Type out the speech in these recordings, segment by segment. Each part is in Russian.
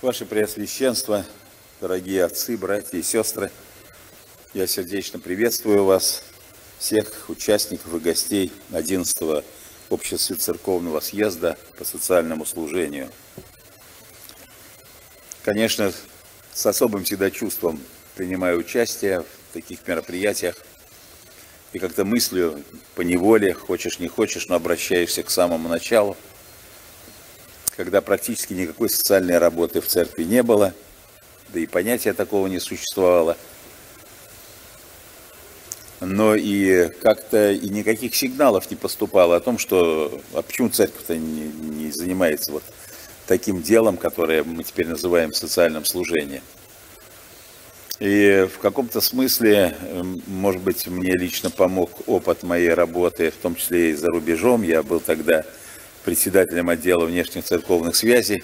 Ваше Преосвященство, дорогие отцы, братья и сестры, я сердечно приветствую вас, всех участников и гостей 11-го Общецерковного съезда по социальному служению. Конечно, с особым всегда чувством принимаю участие в таких мероприятиях и как-то мыслью поневоле, хочешь не хочешь, но обращаешься к самому началу, когда практически никакой социальной работы в церкви не было, да и понятия такого не существовало. Но и как-то и никаких сигналов не поступало о том, что почему церковь-то не занимается вот таким делом, которое мы теперь называем социальным служением. И в каком-то смысле, может быть, мне лично помог опыт моей работы, в том числе и за рубежом. Я был тогда председателем отдела внешних церковных связей.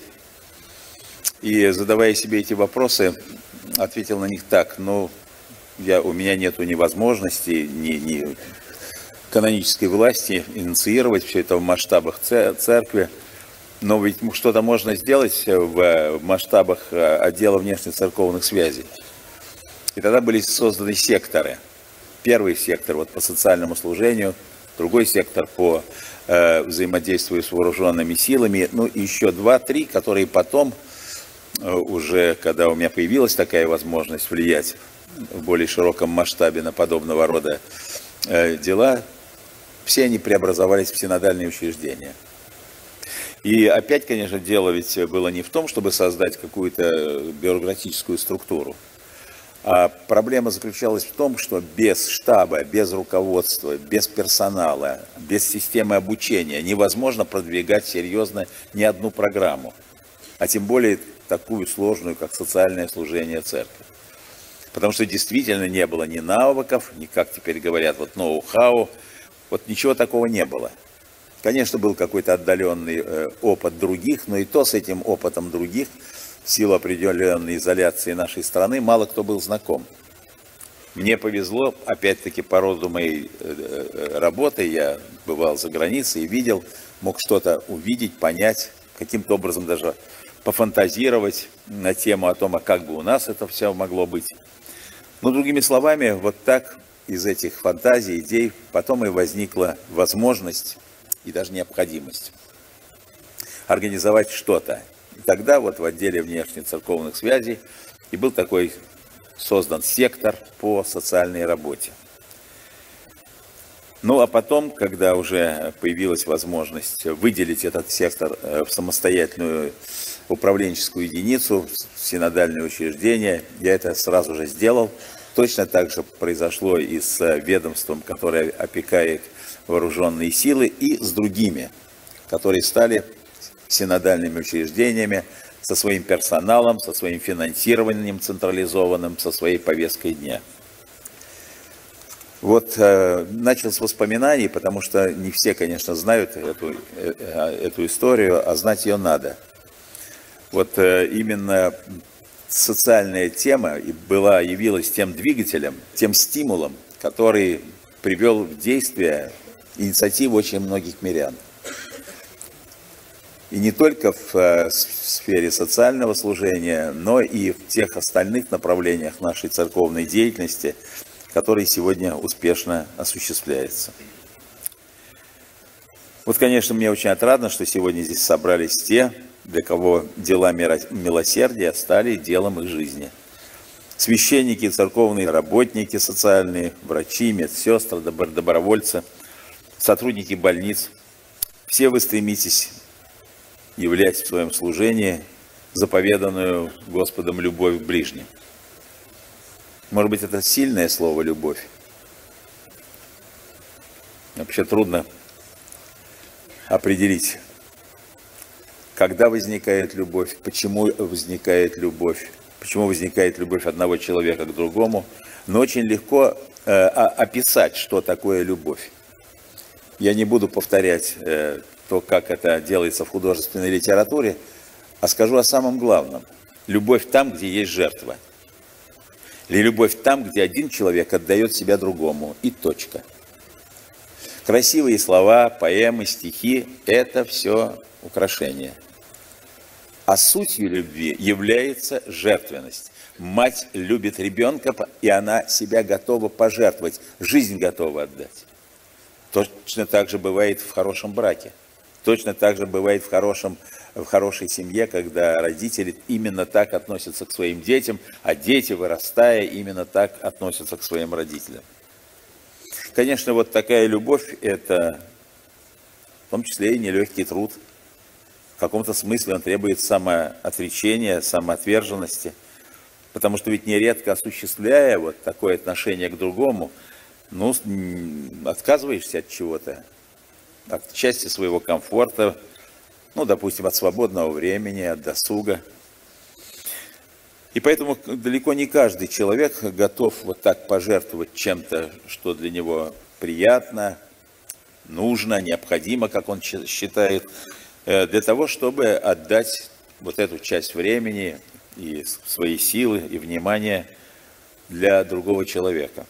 И задавая себе эти вопросы, ответил на них так: у меня нету ни возможности, ни канонической власти инициировать все это в масштабах церкви, но ведь что-то можно сделать в масштабах отдела внешних церковных связей. И тогда были созданы секторы. Первый сектор вот по социальному служению, другой сектор по взаимодействию с вооруженными силами, и еще 2-3, которые потом, уже когда у меня появилась такая возможность влиять в более широком масштабе на подобного рода дела, все они преобразовались в синодальные учреждения. И опять, конечно, дело ведь было не в том, чтобы создать какую-то бюрократическую структуру, а проблема заключалась в том, что без штаба, без руководства, без персонала, без системы обучения невозможно продвигать серьезно ни одну программу, а тем более такую сложную, как социальное служение церкви. Потому что действительно не было ни навыков, ни, как теперь говорят, ноу-хау, ничего такого не было. Конечно, был какой-то отдаленный опыт других, но и то с этим опытом других, в силу определенной изоляции нашей страны, мало кто был знаком. Мне повезло, опять-таки, по роду моей работы, я бывал за границей и видел, мог что-то увидеть, понять, каким-то образом даже пофантазировать на тему о том, как бы у нас это все могло быть. Но, другими словами, вот так из этих фантазий, идей потом и возникла возможность и даже необходимость организовать что-то. И тогда в отделе внешних церковных связей и был такой создан сектор по социальной работе. А потом, когда уже появилась возможность выделить этот сектор в самостоятельную управленческую единицу, в синодальное учреждение, я это сразу же сделал. Точно так же произошло и с ведомством, которое опекает вооруженные силы, и с другими, которые стали синодальными учреждениями со своим персоналом, со своим финансированием централизованным, со своей повесткой дня. Начал с воспоминаний, потому что не все, конечно, знают эту историю, а знать ее надо. Именно социальная тема явилась тем двигателем, тем стимулом, который привел в действие инициативу очень многих мирян. И не только в сфере социального служения, но и в тех остальных направлениях нашей церковной деятельности, которые сегодня успешно осуществляются. Конечно, мне очень отрадно, что сегодня здесь собрались те, для кого дела милосердия стали делом их жизни. Священники, церковные работники социальные, врачи, медсестры, добровольцы, сотрудники больниц. Все вы стремитесь являть в своем служении заповеданную Господом любовь к ближним. Может быть, это сильное слово «любовь». Вообще трудно определить, когда возникает любовь, почему возникает любовь одного человека к другому. Но очень легко описать, что такое любовь. Я не буду повторять то, как это делается в художественной литературе, а скажу о самом главном. Любовь там, где есть жертва. Или любовь там, где один человек отдает себя другому. И точка. Красивые слова, поэмы, стихи – это все украшения. А сутью любви является жертвенность. Мать любит ребенка, и она себя готова пожертвовать, жизнь готова отдать. Точно так же бывает в хорошем браке. Точно так же бывает в хорошей семье, когда родители именно так относятся к своим детям, а дети, вырастая, именно так относятся к своим родителям. Конечно, вот такая любовь – это в том числе и нелегкий труд. В каком-то смысле он требует самооотречения, самоотверженности, потому что ведь нередко, осуществляя вот такое отношение к другому, ну, отказываешься от чего-то, от части своего комфорта, ну, допустим, от свободного времени, от досуга. И поэтому далеко не каждый человек готов вот так пожертвовать чем-то, что для него приятно, нужно, необходимо, как он считает, для того, чтобы отдать вот эту часть времени и свои силы и внимание для другого человека.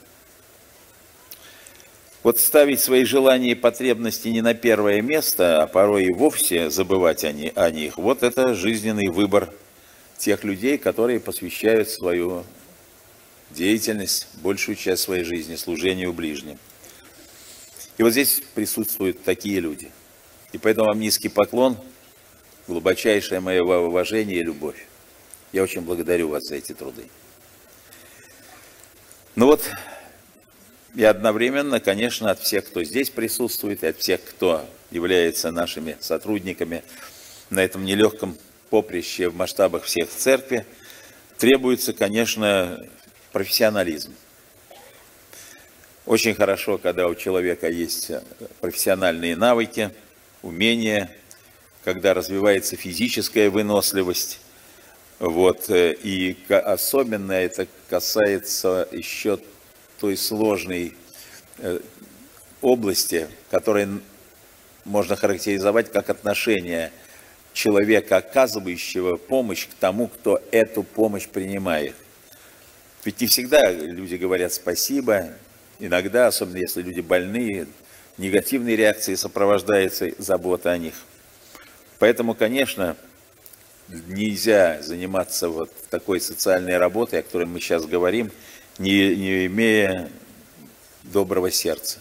Вот ставить свои желания и потребности не на первое место, а порой и вовсе забывать о них, вот это жизненный выбор тех людей, которые посвящают свою деятельность, большую часть своей жизни, служению ближним. И вот здесь присутствуют такие люди. И поэтому вам низкий поклон, глубочайшее мое уважение и любовь. Я очень благодарю вас за эти труды. Ну вот, и одновременно, конечно, от всех, кто здесь присутствует, и от всех, кто является нашими сотрудниками на этом нелегком поприще в масштабах всех церкви, требуется, конечно, профессионализм. Очень хорошо, когда у человека есть профессиональные навыки, умения, когда развивается физическая выносливость. Вот, и особенно это касается еще той сложной области, которую можно характеризовать как отношение человека, оказывающего помощь, к тому, кто эту помощь принимает. Ведь не всегда люди говорят спасибо, иногда, особенно если люди больные, негативной реакцией сопровождается забота о них. Поэтому, конечно, нельзя заниматься вот такой социальной работой, о которой мы сейчас говорим, не имея доброго сердца.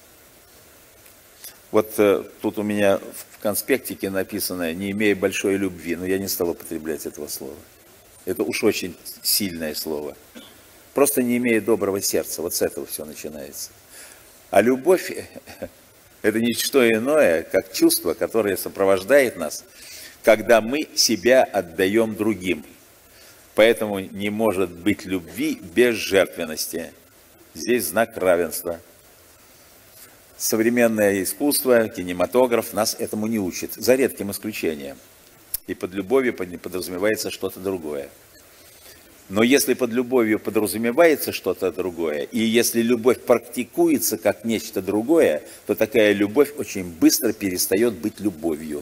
Вот тут у меня в конспектике написано «не имея большой любви», но я не стал употреблять этого слова. Это уж очень сильное слово. Просто не имея доброго сердца, вот с этого все начинается. А любовь – это не что иное, как чувство, которое сопровождает нас, когда мы себя отдаем другим. Поэтому не может быть любви без жертвенности. Здесь знак равенства. Современное искусство, кинематограф нас этому не учит, за редким исключением. И под любовью подразумевается что-то другое. Но если под любовью подразумевается что-то другое, и если любовь практикуется как нечто другое, то такая любовь очень быстро перестает быть любовью.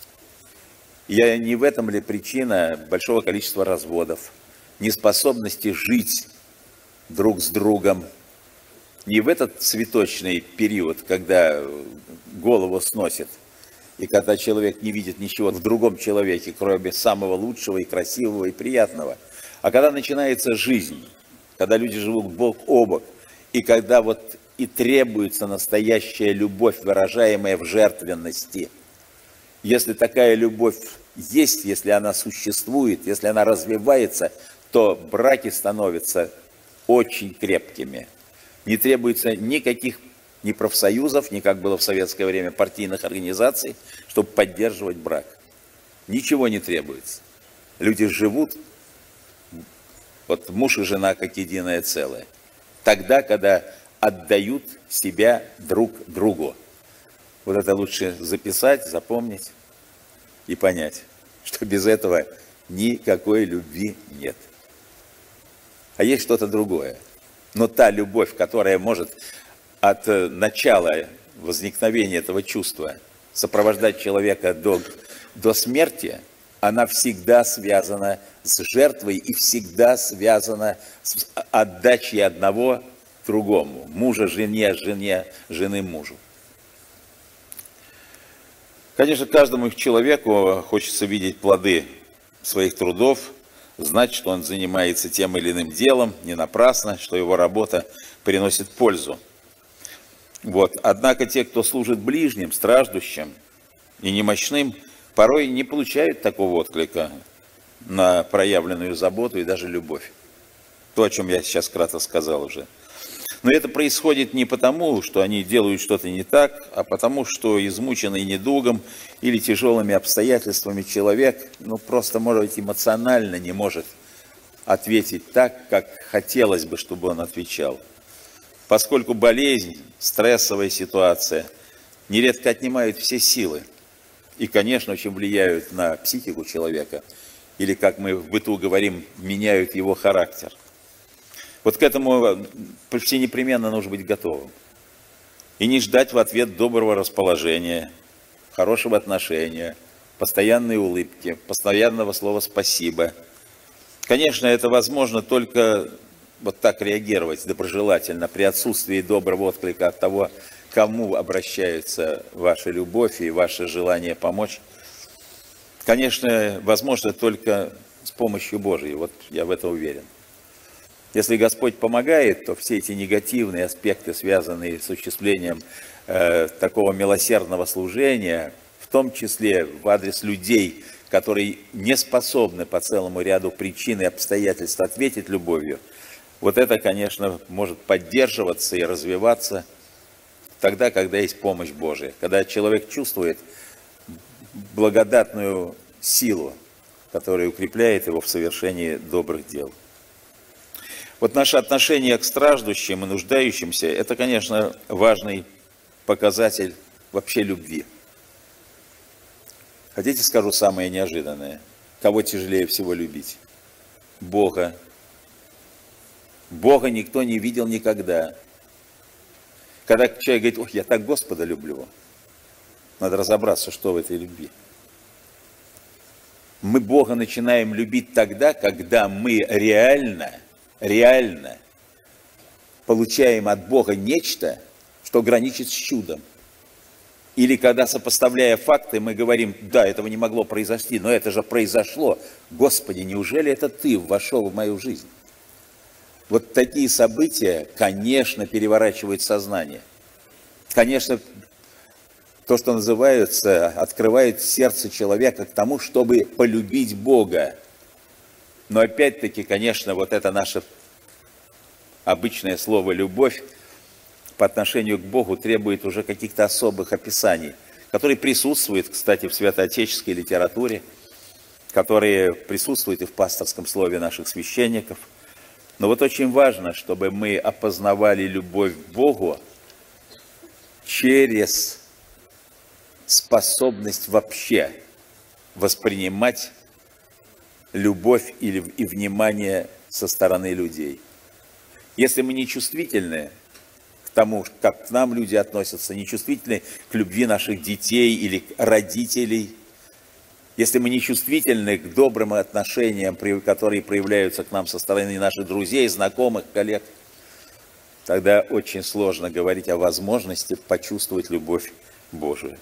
И не в этом ли причина большого количества разводов, неспособности жить друг с другом? Не в этот цветочный период, когда голову сносит, и когда человек не видит ничего в другом человеке, кроме самого лучшего и красивого и приятного, а когда начинается жизнь, когда люди живут бок о бок, и когда вот и требуется настоящая любовь, выражаемая в жертвенности. Если такая любовь есть, если она существует, если она развивается, то браки становятся очень крепкими. Не требуется никаких ни профсоюзов, ни, как было в советское время, партийных организаций, чтобы поддерживать брак. Ничего не требуется. Люди живут, вот муж и жена как единое целое. Тогда, когда отдают себя друг другу. Вот это лучше записать, запомнить и понять, что без этого никакой любви нет. А есть что-то другое. Но та любовь, которая может от начала возникновения этого чувства сопровождать человека до смерти, она всегда связана с жертвой и всегда связана с отдачей одного другому. Мужа жене, жены мужу. Конечно, каждому человеку хочется видеть плоды своих трудов, знать, что он занимается тем или иным делом не напрасно, что его работа приносит пользу. Вот. Однако те, кто служит ближним, страждущим и немощным, порой не получают такого отклика на проявленную заботу и даже любовь. То, о чем я сейчас кратко сказал уже. Но это происходит не потому, что они делают что-то не так, а потому, что измученный недугом или тяжелыми обстоятельствами человек, просто, может быть, эмоционально не может ответить так, как хотелось бы, чтобы он отвечал. Поскольку болезнь, стрессовая ситуация нередко отнимают все силы и, конечно, очень влияют на психику человека, или, как мы в быту говорим, меняют его характер. Вот к этому все непременно нужно быть готовым. И не ждать в ответ доброго расположения, хорошего отношения, постоянной улыбки, постоянного слова «спасибо». Конечно, это возможно только вот так реагировать доброжелательно при отсутствии доброго отклика от того, кому обращается ваша любовь и ваше желание помочь. Конечно, возможно только с помощью Божией, вот я в это уверен. Если Господь помогает, то все эти негативные аспекты, связанные с осуществлением такого милосердного служения, в том числе в адрес людей, которые не способны по целому ряду причин и обстоятельств ответить любовью, вот это, конечно, может поддерживаться и развиваться тогда, когда есть помощь Божия, когда человек чувствует благодатную силу, которая укрепляет его в совершении добрых дел. Вот наше отношение к страждущим и нуждающимся – это, конечно, важный показатель вообще любви. Хотите, скажу самое неожиданное? Кого тяжелее всего любить? Бога. Бога никто не видел никогда. Когда человек говорит: ох, я так Господа люблю, надо разобраться, что в этой любви. Мы Бога начинаем любить тогда, когда мы реально получаем от Бога нечто, что граничит с чудом. Или когда, сопоставляя факты, мы говорим: да, этого не могло произойти, но это же произошло. Господи, неужели это Ты вошел в мою жизнь? Вот такие события, конечно, переворачивают сознание. Конечно, то, что называется, открывает сердце человека к тому, чтобы полюбить Бога. Но опять-таки, конечно, вот это наше обычное слово «любовь» по отношению к Богу требует уже каких-то особых описаний, которые присутствуют, кстати, в святоотеческой литературе, которые присутствуют и в пасторском слове наших священников. Но вот очень важно, чтобы мы опознавали любовь к Богу через способность вообще воспринимать любовь и внимание со стороны людей. Если мы не чувствительны к тому, как к нам люди относятся, не чувствительны к любви наших детей или родителей, если мы не чувствительны к добрым отношениям, которые проявляются к нам со стороны наших друзей, знакомых, коллег, тогда очень сложно говорить о возможности почувствовать любовь Божию.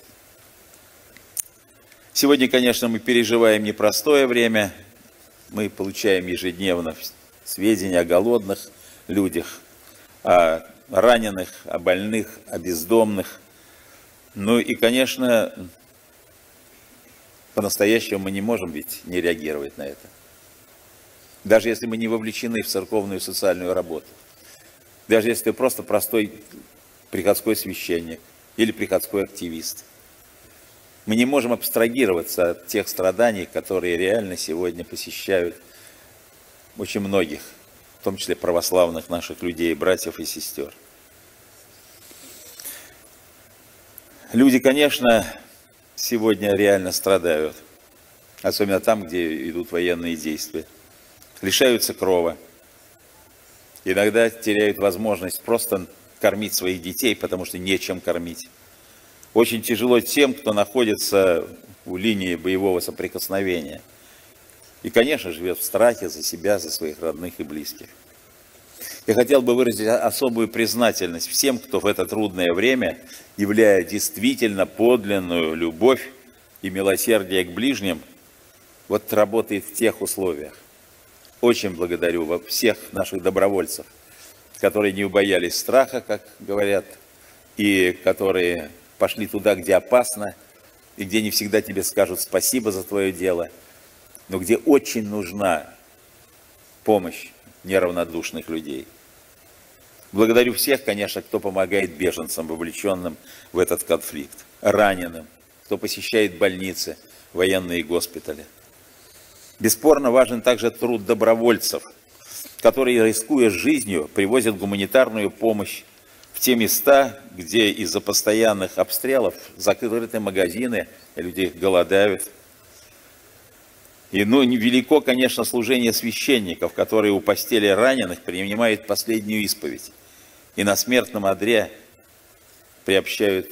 Сегодня, конечно, мы переживаем непростое время. Мы получаем ежедневно сведения о голодных людях, о раненых, о больных, о бездомных. Ну и, конечно, по-настоящему мы не можем ведь не реагировать на это. Даже если мы не вовлечены в церковную социальную работу. Даже если ты просто простой приходской священник или приходской активист. Мы не можем абстрагироваться от тех страданий, которые реально сегодня посещают очень многих, в том числе православных наших людей, братьев и сестер. Люди, конечно, сегодня реально страдают, особенно там, где идут военные действия. Лишаются крова. Иногда теряют возможность просто кормить своих детей, потому что нечем кормить. Очень тяжело тем, кто находится у линии боевого соприкосновения. И, конечно, живет в страхе за себя, за своих родных и близких. Я хотел бы выразить особую признательность всем, кто в это трудное время, являя действительно подлинную любовь и милосердие к ближним, вот работает в тех условиях. Очень благодарю всех наших добровольцев, которые не убоялись страха, как говорят, и которые пошли туда, где опасно, и где не всегда тебе скажут спасибо за твое дело, но где очень нужна помощь неравнодушных людей. Благодарю всех, конечно, кто помогает беженцам, вовлеченным в этот конфликт, раненым, кто посещает больницы, военные госпитали. Бесспорно важен также труд добровольцев, которые, рискуя жизнью, привозят гуманитарную помощь в те места, где из-за постоянных обстрелов закрыты магазины, люди голодают. И невелико, конечно, служение священников, которые у постели раненых принимают последнюю исповедь и на смертном одре приобщают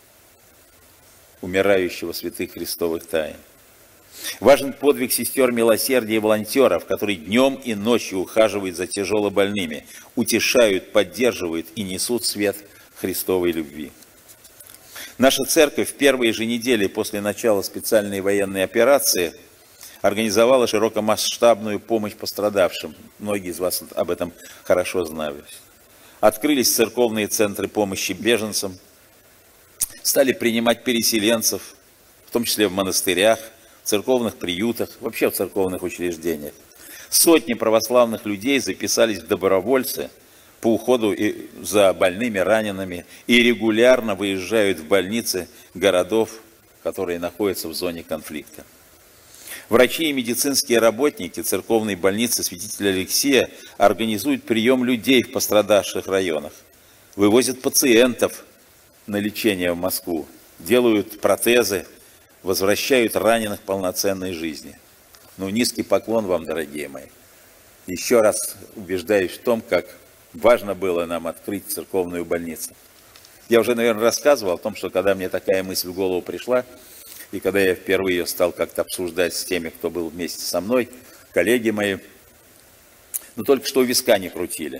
умирающего святых христовых тайн. Важен подвиг сестер милосердия и волонтеров, которые днем и ночью ухаживают за тяжелобольными, утешают, поддерживают и несут свет Христовой любви. Наша церковь в первые же недели после начала специальной военной операции организовала широкомасштабную помощь пострадавшим. Многие из вас об этом хорошо знают. Открылись церковные центры помощи беженцам, стали принимать переселенцев, в том числе в монастырях, в церковных приютах, вообще в церковных учреждениях. Сотни православных людей записались в добровольцы по уходу за больными, ранеными и регулярно выезжают в больницы городов, которые находятся в зоне конфликта. Врачи и медицинские работники церковной больницы святителя Алексея организуют прием людей в пострадавших районах, вывозят пациентов на лечение в Москву, делают протезы, возвращают раненых к полноценной жизни. Низкий поклон вам, дорогие мои. Еще раз убеждаюсь в том, как важно было нам открыть церковную больницу. Я уже, наверное, рассказывал о том, что когда мне такая мысль в голову пришла, и когда я впервые ее стал как-то обсуждать с теми, кто был вместе со мной, коллеги мои, только что у виска не крутили.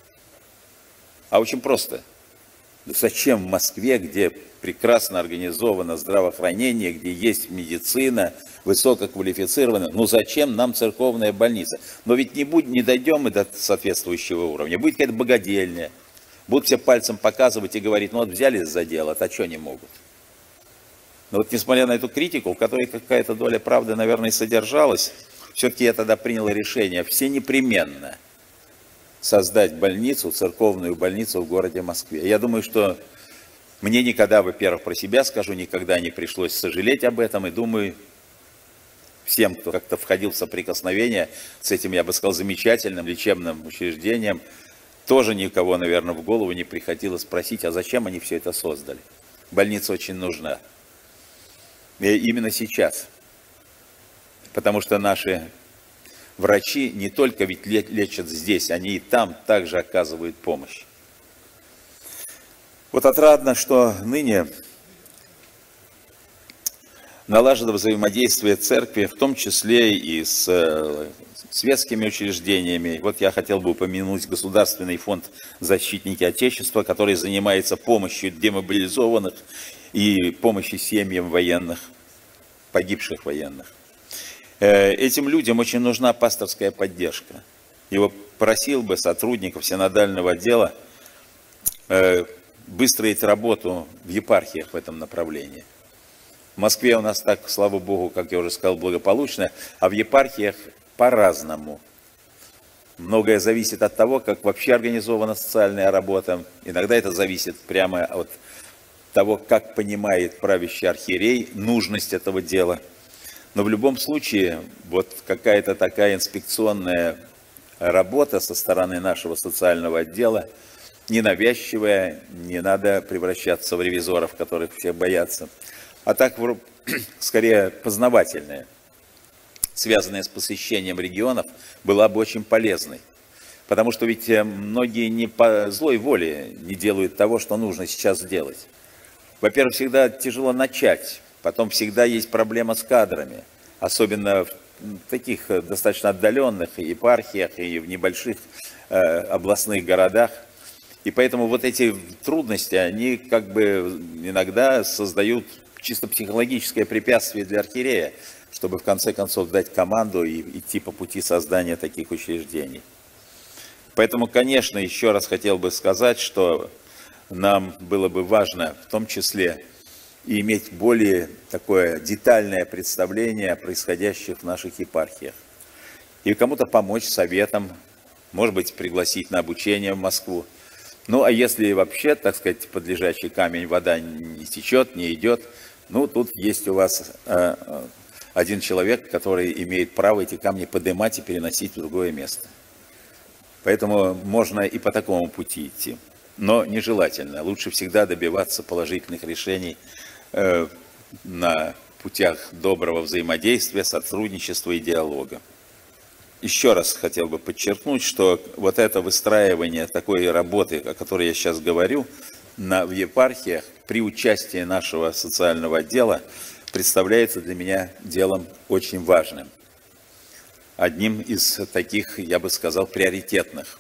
А очень просто. Зачем в Москве, где прекрасно организовано здравоохранение, где есть медицина, высококвалифицированная, зачем нам церковная больница? Но ведь не дойдем мы до соответствующего уровня. Будет какая-то богадельня, будут все пальцем показывать и говорить, взялись за дело, а что не могут? Но несмотря на эту критику, в которой какая-то доля правды, наверное, и содержалась, все-таки я тогда принял решение все непременно создать больницу, церковную больницу в городе Москве. Я думаю, что мне никогда, во-первых, про себя скажу, никогда не пришлось сожалеть об этом, и думаю, всем, кто как-то входил в соприкосновение с этим, я бы сказал, замечательным лечебным учреждением, тоже никого, наверное, в голову не приходило спросить, а зачем они все это создали. Больница очень нужна. И именно сейчас. Потому что наши врачи не только ведь лечат здесь, они и там также оказывают помощь. Отрадно, что ныне налажено взаимодействие церкви, в том числе и с светскими учреждениями. Я хотел бы упомянуть Государственный фонд «Защитники Отечества», который занимается помощью демобилизованных и помощью семьям военных, погибших военных. Этим людям очень нужна пасторская поддержка. Его просил бы сотрудников синодального отдела выстроить работу в епархиях в этом направлении. В Москве у нас так, слава Богу, как я уже сказал, благополучно, а в епархиях по-разному. Многое зависит от того, как вообще организована социальная работа. Иногда это зависит прямо от того, как понимает правящий архиерей нужность этого дела. Но в любом случае, какая-то такая инспекционная работа со стороны нашего социального отдела, ненавязчивая, не надо превращаться в ревизоров, которых все боятся, а так, скорее, познавательная, связанная с посещением регионов, была бы очень полезной. Потому что ведь многие не по злой воле не делают того, что нужно сейчас сделать. Во-первых, всегда тяжело начать, потом всегда есть проблема с кадрами, особенно в таких достаточно отдаленных епархиях и в небольших областных городах. И поэтому эти трудности, они иногда создают чисто психологическое препятствие для архиерея, чтобы в конце концов дать команду и идти по пути создания таких учреждений. Поэтому, конечно, еще раз хотел бы сказать, что нам было бы важно в том числе и иметь более такое детальное представление о происходящих в наших епархиях. И кому-то помочь советом, может быть, пригласить на обучение в Москву. Ну, а если вообще, так сказать, под лежачий камень вода не течет, не идет, ну, тут есть у вас один человек, который имеет право эти камни поднимать и переносить в другое место. Поэтому можно и по такому пути идти. Но нежелательно. Лучше всегда добиваться положительных решений на путях доброго взаимодействия, сотрудничества и диалога. Еще раз хотел бы подчеркнуть, что вот это выстраивание такой работы, о которой я сейчас говорю, в епархиях при участии нашего социального отдела представляется для меня делом очень важным. Одним из таких, я бы сказал, приоритетных.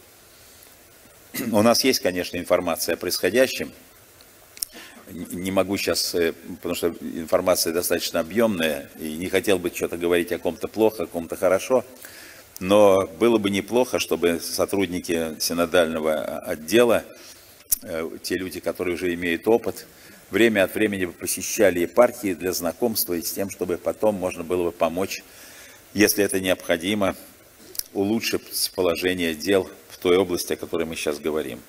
У нас есть, конечно, информация о происходящем. Не могу сейчас, потому что информация достаточно объемная, и не хотел бы что-то говорить о ком-то плохо, о ком-то хорошо, но было бы неплохо, чтобы сотрудники синодального отдела, те люди, которые уже имеют опыт, время от времени посещали епархии для знакомства и с тем, чтобы потом можно было бы помочь, если это необходимо, улучшить положение дел в той области, о которой мы сейчас говорим.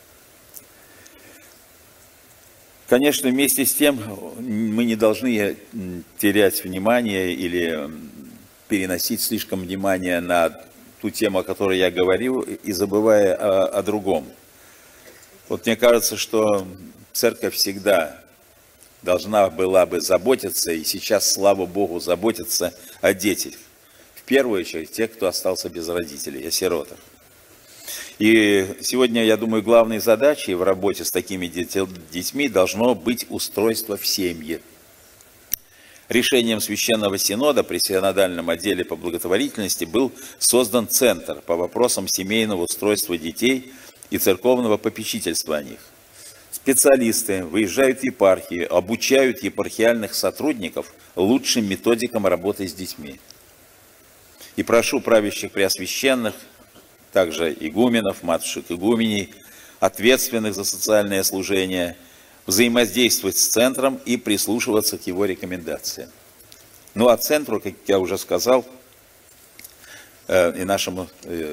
Конечно, вместе с тем мы не должны терять внимание или переносить слишком внимание на ту тему, о которой я говорю, и забывая о другом. Вот мне кажется, что церковь всегда должна была бы заботиться, и сейчас, слава Богу, заботиться о детях. В первую очередь, тех, кто остался без родителей, о сиротах. И сегодня, я думаю, главной задачей в работе с такими детьми должно быть устройство в семье. Решением Священного Синода при синодальном отделе по благотворительности был создан Центр по вопросам семейного устройства детей и церковного попечительства о них. Специалисты выезжают в епархии, обучают епархиальных сотрудников лучшим методикам работы с детьми. И прошу правящих преосвященных, также игуменов, матушек игуменей, ответственных за социальное служение, взаимодействовать с центром и прислушиваться к его рекомендациям. Ну а центру, как я уже сказал, и нашему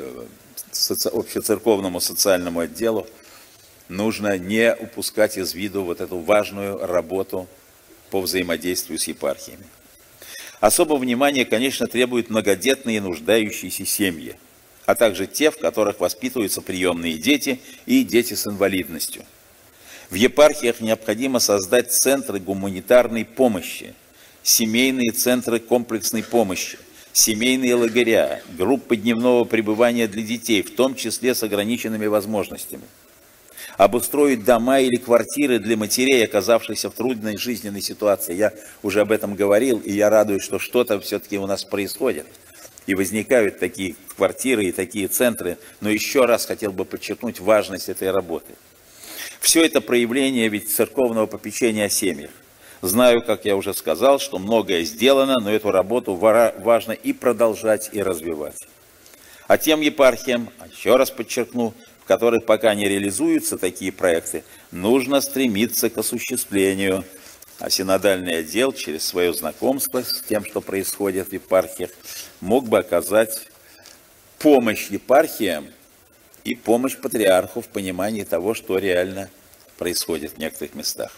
общецерковному социальному отделу нужно не упускать из виду вот эту важную работу по взаимодействию с епархиями. Особого внимания, конечно, требуют многодетные и нуждающиеся семьи, а также те, в которых воспитываются приемные дети и дети с инвалидностью. В епархиях необходимо создать центры гуманитарной помощи, семейные центры комплексной помощи, семейные лагеря, группы дневного пребывания для детей, в том числе с ограниченными возможностями. Обустроить дома или квартиры для матерей, оказавшихся в трудной жизненной ситуации. Я уже об этом говорил, и я радуюсь, что что-то все-таки у нас происходит. И возникают такие квартиры и такие центры. Но еще раз хотел бы подчеркнуть важность этой работы. Все это проявление ведь церковного попечения о семьях. Знаю, как я уже сказал, что многое сделано, но эту работу важно и продолжать, и развивать. А тем епархиям, еще раз подчеркну, в которых пока не реализуются такие проекты, нужно стремиться к осуществлению. А синодальный отдел через свое знакомство с тем, что происходит в епархиях, мог бы оказать помощь епархиям и помощь патриарху в понимании того, что реально происходит в некоторых местах.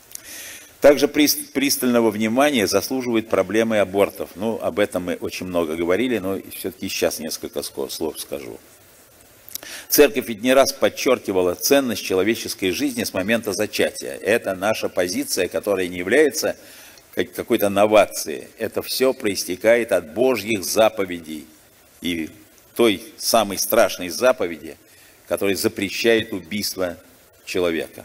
Также пристального внимания заслуживают проблемы абортов. Ну, об этом мы очень много говорили, но все-таки сейчас несколько слов скажу. Церковь ведь не раз подчеркивала ценность человеческой жизни с момента зачатия. Это наша позиция, которая не является какой-то новацией. Это все проистекает от Божьих заповедей и той самой страшной заповеди, которая запрещает убийство человека.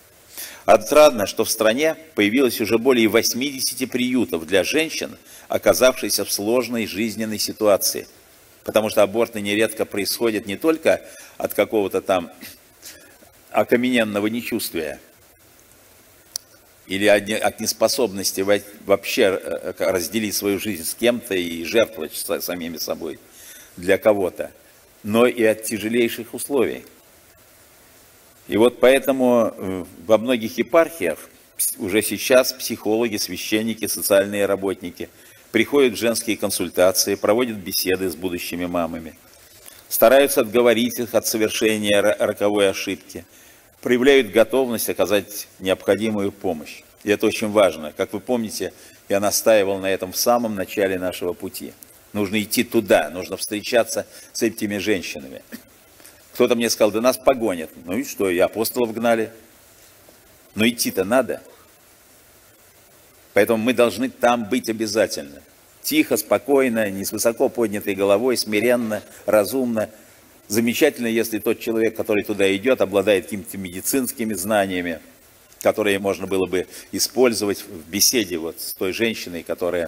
Отрадно, что в стране появилось уже более 80 приютов для женщин, оказавшихся в сложной жизненной ситуации. Потому что аборты нередко происходят не только от какого-то там окамененного нечувствия или от неспособности вообще разделить свою жизнь с кем-то и жертвовать самими собой для кого-то, но и от тяжелейших условий. И вот поэтому во многих епархиях уже сейчас психологи, священники, социальные работники приходят в женские консультации, проводят беседы с будущими мамами, стараются отговорить их от совершения роковой ошибки, проявляют готовность оказать необходимую помощь. И это очень важно. Как вы помните, я настаивал на этом в самом начале нашего пути. Нужно идти туда, нужно встречаться с этими женщинами. Кто-то мне сказал, да нас погонят. Ну и что, и апостолов гнали. Но идти-то надо. Поэтому мы должны там быть обязательно. Тихо, спокойно, не с высоко поднятой головой, смиренно, разумно. Замечательно, если тот человек, который туда идет, обладает какими-то медицинскими знаниями, которые можно было бы использовать в беседе вот с той женщиной, которая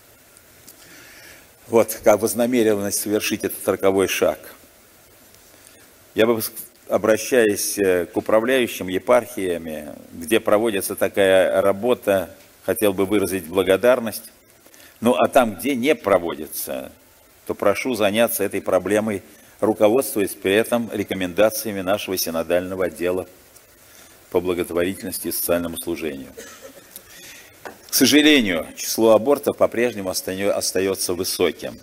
вот как вознамерилась совершить этот роковой шаг. Я бы, обращаясь к управляющим епархиями, где проводится такая работа, хотел бы выразить благодарность. Ну а там, где не проводится, то прошу заняться этой проблемой, руководствуясь при этом рекомендациями нашего синодального отдела по благотворительности и социальному служению. К сожалению, число абортов по-прежнему остается высоким.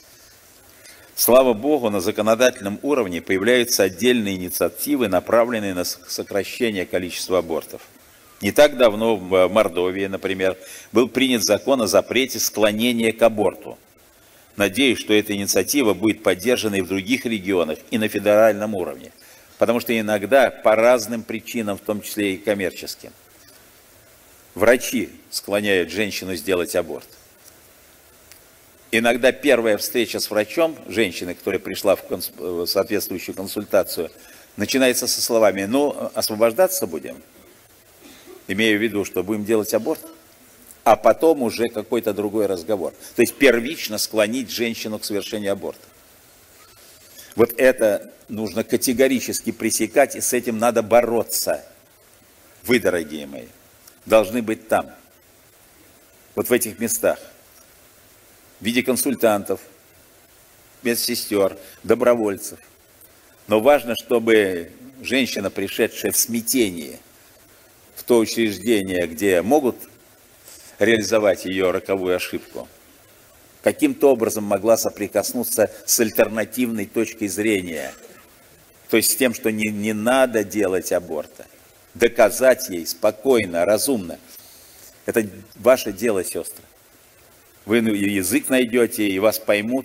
Слава Богу, на законодательном уровне появляются отдельные инициативы, направленные на сокращение количества абортов. Не так давно в Мордовии, например, был принят закон о запрете склонения к аборту. Надеюсь, что эта инициатива будет поддержана и в других регионах, и на федеральном уровне. Потому что иногда по разным причинам, в том числе и коммерческим, врачи склоняют женщину сделать аборт. Иногда первая встреча с врачом женщины, которая пришла в соответствующую консультацию, начинается со словами: ну, освобождаться будем, имея в виду, что будем делать аборт, а потом уже какой-то другой разговор. То есть первично склонить женщину к совершению аборта. Вот это нужно категорически пресекать, и с этим надо бороться. Вы, дорогие мои, должны быть там, вот в этих местах, в виде консультантов, медсестер, добровольцев. Но важно, чтобы женщина, пришедшая в смятение в то учреждение, где могут реализовать ее роковую ошибку, каким-то образом могла соприкоснуться с альтернативной точкой зрения, то есть с тем, что не надо делать аборта, доказать ей спокойно, разумно. Это ваше дело, сестры. Вы язык найдете, и вас поймут.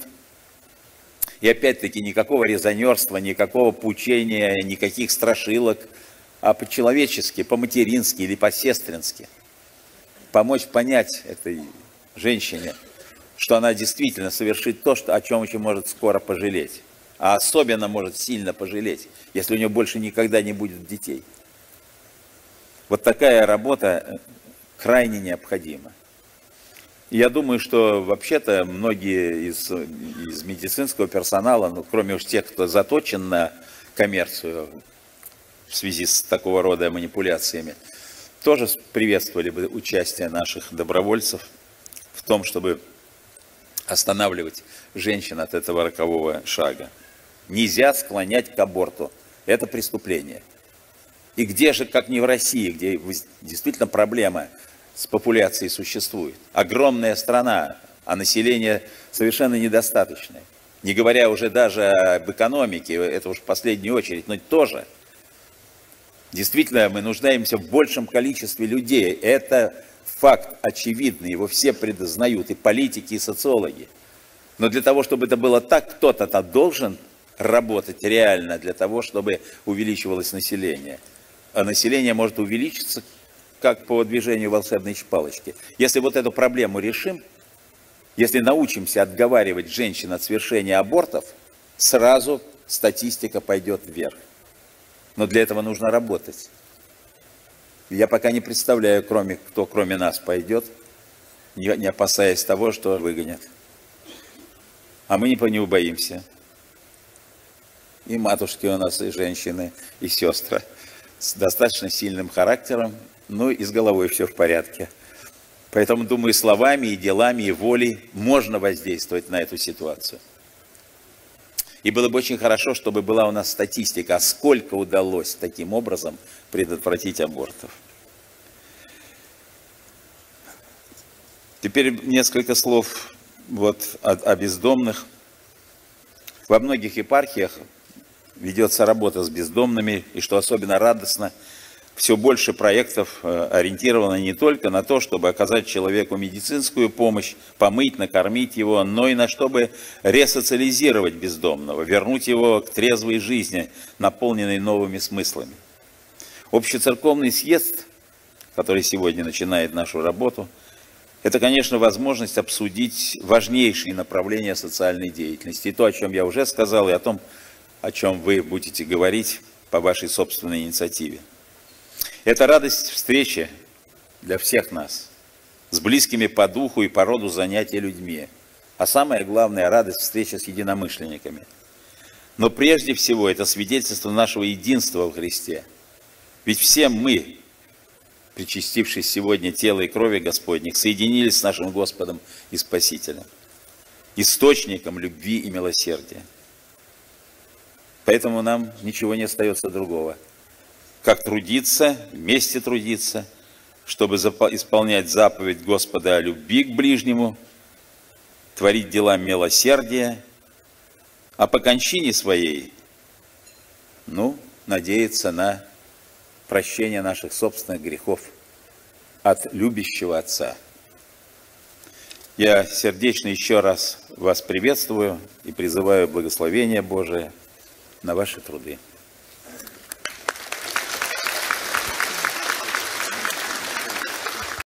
И опять-таки никакого резонерства, никакого поучения, никаких страшилок, а по-человечески, по-матерински или по-сестрински. Помочь понять этой женщине, что она действительно совершит то, о чем еще может скоро пожалеть. А особенно может сильно пожалеть, если у нее больше никогда не будет детей. Вот такая работа крайне необходима. Я думаю, что вообще-то многие из медицинского персонала, ну, кроме уж тех, кто заточен на коммерцию в связи с такого рода манипуляциями, тоже приветствовали бы участие наших добровольцев в том, чтобы останавливать женщин от этого рокового шага. Нельзя склонять к аборту. Это преступление. И где же, как не в России, где действительно проблема с популяцией существует. Огромная страна, а население совершенно недостаточное. Не говоря уже даже об экономике, это уж в последнюю очередь, но тоже. Действительно, мы нуждаемся в большем количестве людей. Это факт очевидный, его все признают, и политики, и социологи. Но для того, чтобы это было так, кто-то должен работать реально для того, чтобы увеличивалось население. А население может увеличиться как по движению волшебной палочки. Если вот эту проблему решим, если научимся отговаривать женщин от совершения абортов, сразу статистика пойдет вверх. Но для этого нужно работать. Я пока не представляю, кто кроме нас пойдет, не опасаясь того, что выгонят. А мы не боимся. И матушки у нас, и женщины, и сестры. с достаточно сильным характером, ну и с головой все в порядке. Поэтому, думаю, словами, и делами, и волей можно воздействовать на эту ситуацию. И было бы очень хорошо, чтобы была у нас статистика, сколько удалось таким образом предотвратить абортов. Теперь несколько слов о бездомных. Во многих епархиях ведется работа с бездомными, и что особенно радостно, все больше проектов ориентировано не только на то, чтобы оказать человеку медицинскую помощь, помыть, накормить его, но и на чтобы ресоциализировать бездомного, вернуть его к трезвой жизни, наполненной новыми смыслами. Общецерковный съезд, который сегодня начинает нашу работу, это, конечно, возможность обсудить важнейшие направления социальной деятельности. И то, о чем я уже сказал, и о том, о чем вы будете говорить по вашей собственной инициативе. Это радость встречи для всех нас, с близкими по духу и по роду занятия людьми. А самое главное, радость встречи с единомышленниками. Но прежде всего это свидетельство нашего единства во Христе. Ведь все мы, причастившись сегодня тела и крови Господних, соединились с нашим Господом и Спасителем, источником любви и милосердия. Поэтому нам ничего не остается другого, как трудиться, вместе трудиться, чтобы исполнять заповедь Господа о любви к ближнему, творить дела милосердия, а по кончине своей, надеяться на прощение наших собственных грехов от любящего Отца. Я сердечно еще раз вас приветствую и призываю благословения Божие на ваши труды.